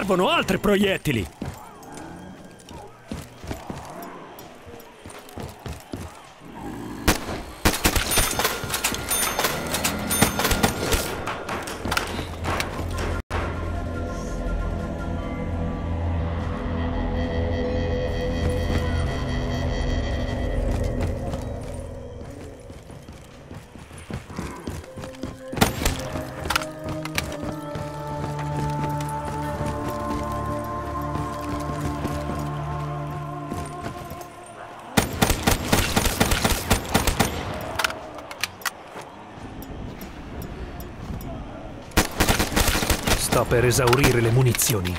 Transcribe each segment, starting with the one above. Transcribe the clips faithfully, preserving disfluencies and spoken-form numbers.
servono altri proiettili! Sto per esaurire le munizioni.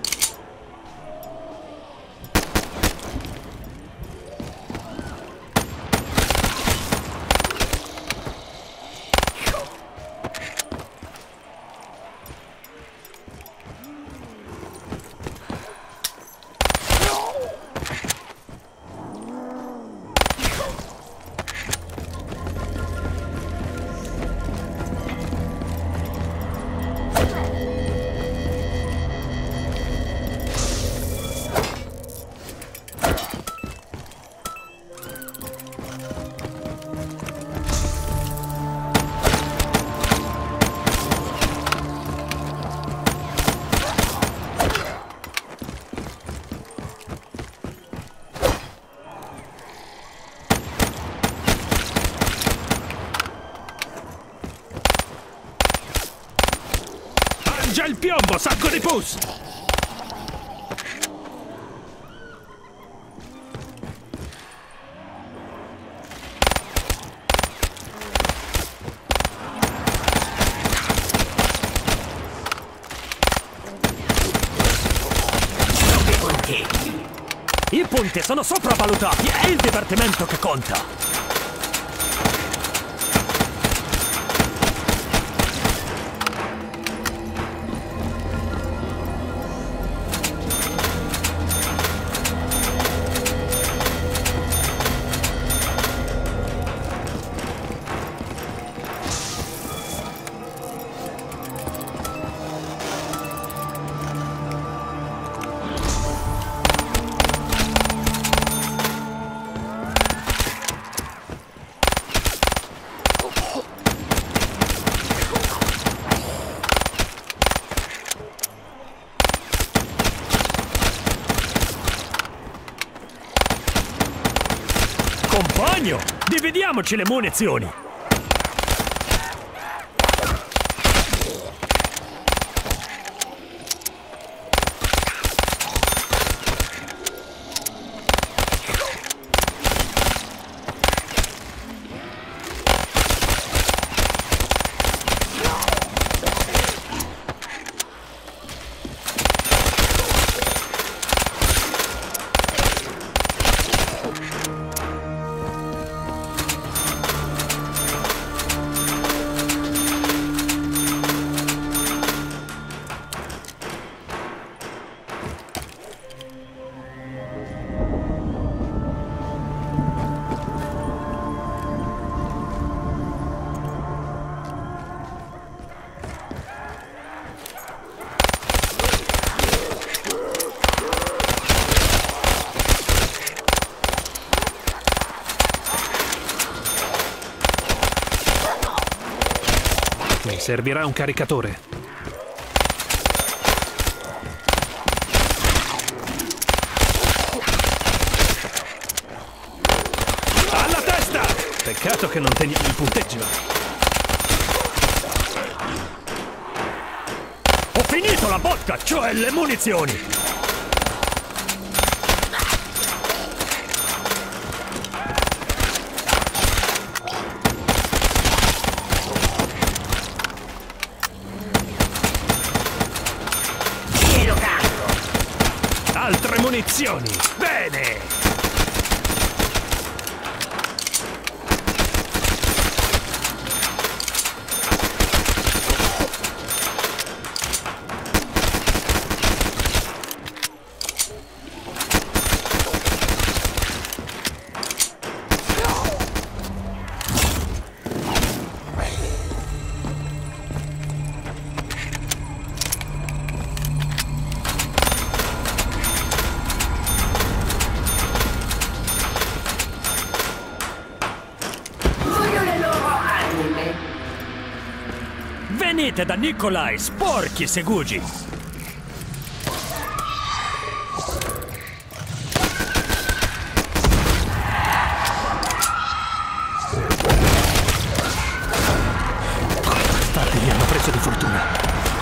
Mangia il piombo, sacco di pus! I punti sono sopravvalutati, è il divertimento che conta! Compagno, dividiamoci le munizioni! Mi servirà un caricatore. Alla testa! Peccato che non teniamo il punteggio. Ho finito la vodka, cioè le munizioni! Altre munizioni! Bene! Venite da Nikolai, sporchi segugi! Bastardi mi hanno preso di fortuna.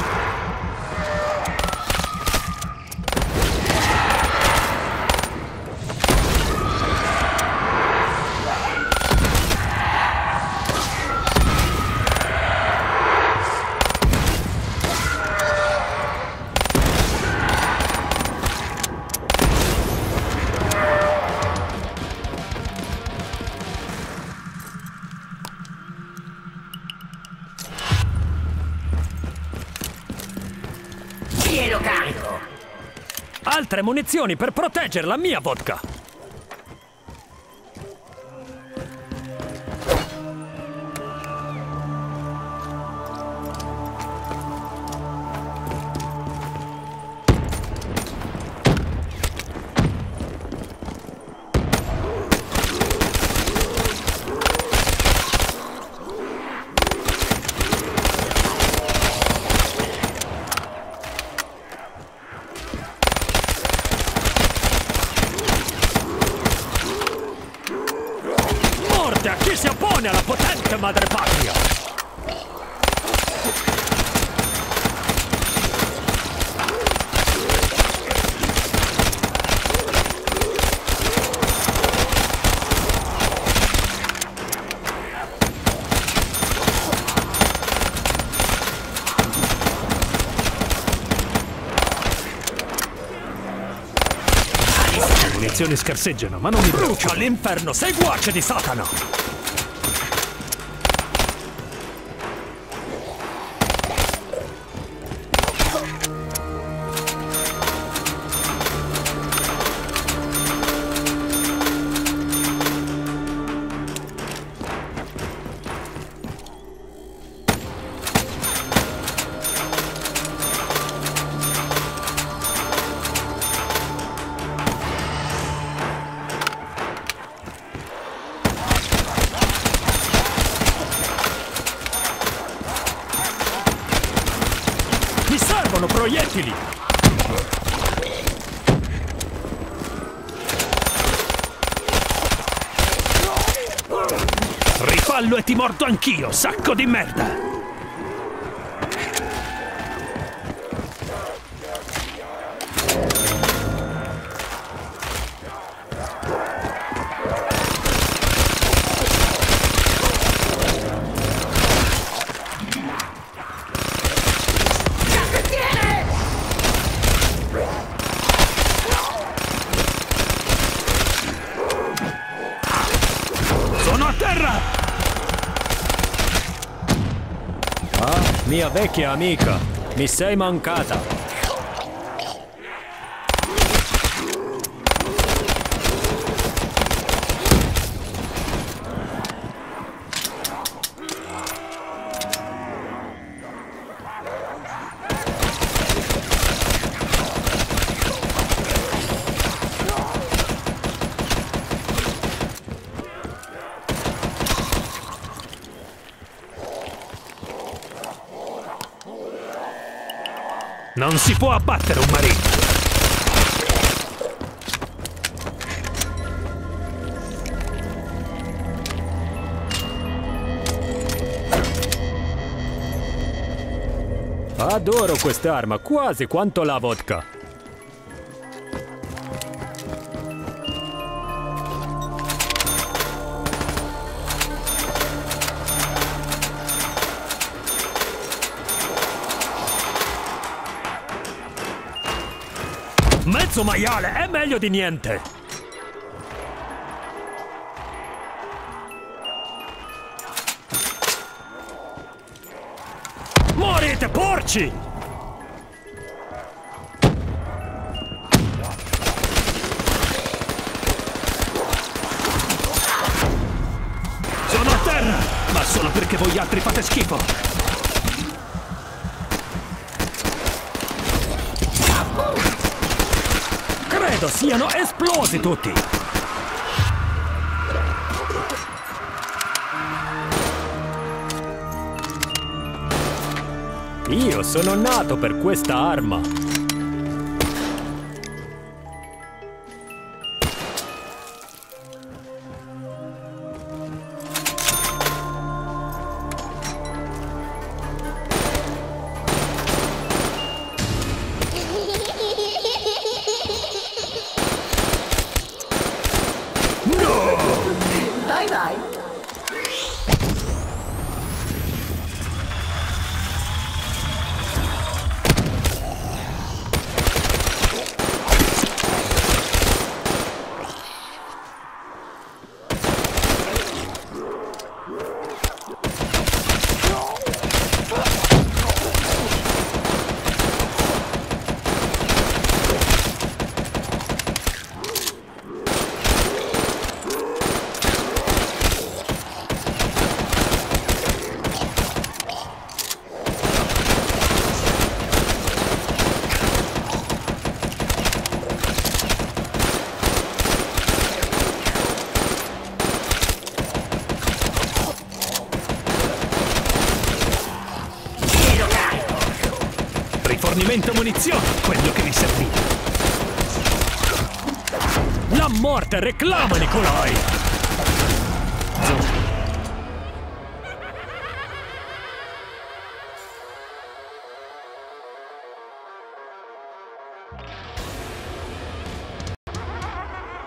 Pieno carico! Altre munizioni per proteggere la mia vodka! A chi si oppone alla potente madrepatria! Le munizioni scarseggiano, ma non mi Brucia preoccupo. all'inferno, seguace di Satana! Mi servono proiettili! Rifallo e ti mordo anch'io, sacco di merda! Sono a terra! Ah, mia vecchia amica, mi sei mancata. Non si può abbattere un marino! Adoro quest'arma, quasi quanto la vodka. Mezzo maiale è meglio di niente! Morite, porci! Sono a terra! Ma solo perché voi altri fate schifo! Credo siano esplosi tutti! Io sono nato per questa arma. Vai, vai. Rifornimento munizioni, quello che mi serviva. La morte reclama, Nikolai!